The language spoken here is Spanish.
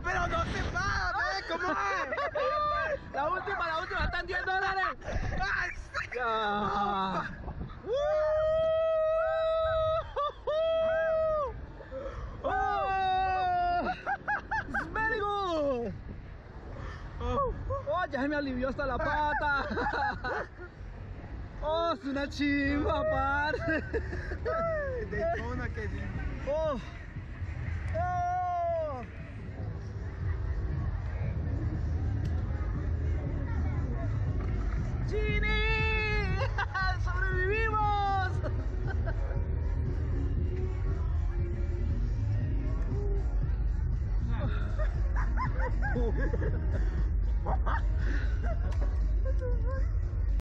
pero no se paga, ¿cómo es? La última, están $10. ¡Ay, sí! Ya. Oh, it's very good. Oh, ya se me alivió hasta la pata. Oh, es una chimba, parce. Daytona, que sí. Oh. Oh. Genie.